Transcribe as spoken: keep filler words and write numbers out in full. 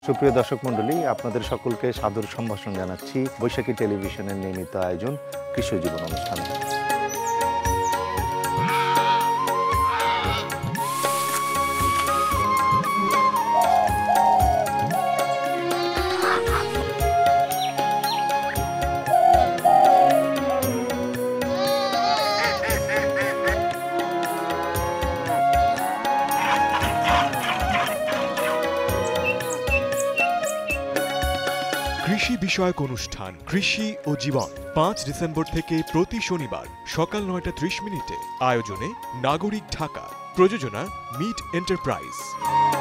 সুপ্রিয় দর্শক মণ্ডলী, আপনাদের সকলকে সাদর সম্ভাষণ জানাচ্ছি বৈশাখী টেলিভিশনের নিয়মিত আয়োজন কৃষি জীবন অনুষ্ঠান। কৃষি বিষয়ক অনুষ্ঠান কৃষি ও জীবন পাঁচ ডিসেম্বর থেকে প্রতি শনিবার সকাল নয়টা ত্রিশ মিনিটে। আয়োজনে নাগরিক ঢাকা, প্রযোজনা মিট এন্টারপ্রাইজ।